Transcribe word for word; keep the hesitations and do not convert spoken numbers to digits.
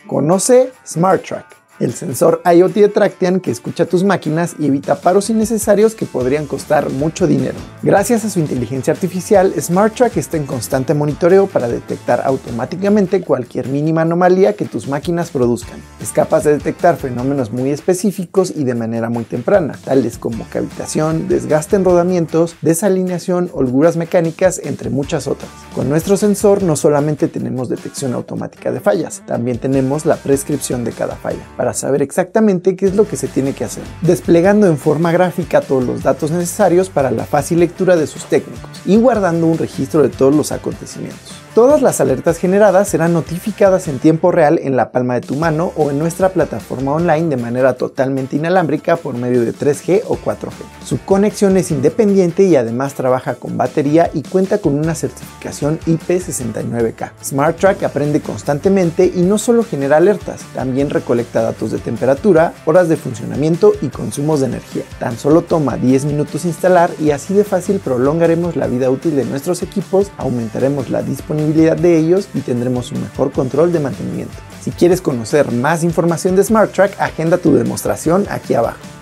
Conoce SmartTrack, el sensor IoT de Tractian que escucha tus máquinas y evita paros innecesarios que podrían costar mucho dinero. Gracias a su inteligencia artificial, SmartTrack está en constante monitoreo para detectar automáticamente cualquier mínima anomalía que tus máquinas produzcan. Es capaz de detectar fenómenos muy específicos y de manera muy temprana, tales como cavitación, desgaste en rodamientos, desalineación, holguras mecánicas, entre muchas otras. Con nuestro sensor no solamente tenemos detección automática de fallas, también tenemos la prescripción de cada falla, para saber exactamente qué es lo que se tiene que hacer, desplegando en forma gráfica todos los datos necesarios para la fácil lectura de sus técnicos y guardando un registro de todos los acontecimientos. Todas las alertas generadas serán notificadas en tiempo real en la palma de tu mano o en nuestra plataforma online de manera totalmente inalámbrica por medio de tres G o cuatro G. Su conexión es independiente y además trabaja con batería y cuenta con una certificación I P sesenta y nueve K. SmartTrack aprende constantemente y no solo genera alertas, también recolecta datos de temperatura, horas de funcionamiento y consumos de energía. Tan solo toma diez minutos instalar y así de fácil prolongaremos la vida útil de nuestros equipos, aumentaremos la disponibilidad de ellos y tendremos un mejor control de mantenimiento. Si quieres conocer más información de SmartTrack, agenda tu demostración aquí abajo.